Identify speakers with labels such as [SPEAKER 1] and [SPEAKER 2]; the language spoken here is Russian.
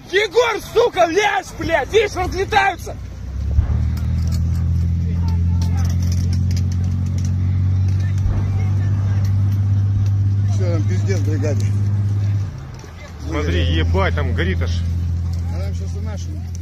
[SPEAKER 1] Егор, сука, лезь, блядь! Видишь, разлетаются!
[SPEAKER 2] Все, там пиздец в бригаде.
[SPEAKER 3] Смотри, ебать, там горит аж.
[SPEAKER 2] А нам сейчас и нашим.